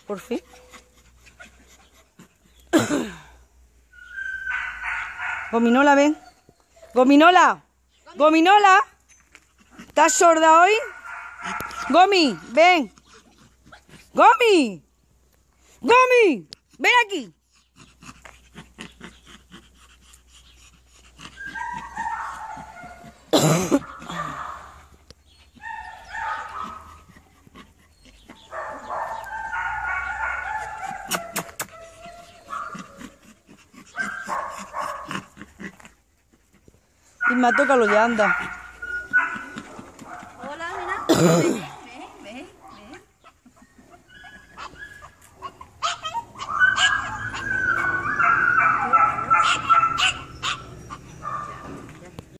Por fin. Gominola, ven. Gominola. Gominola. ¿Estás sorda hoy? Gomi, ven. Gomi. Gomi, ven aquí. Isma, tócalo ya, anda. Hola, mira.